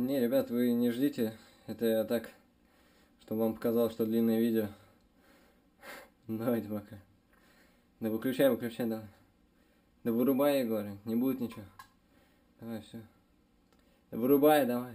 Не, ребят, вы не ждите. Это я так, чтобы вам показал, что длинное видео. Давайте пока. Да выключай, выключай, давай. Да вырубай, я говорю, не будет ничего. Давай, все. Да вырубай, давай.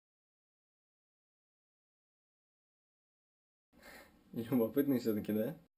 Любопытный все-таки, да?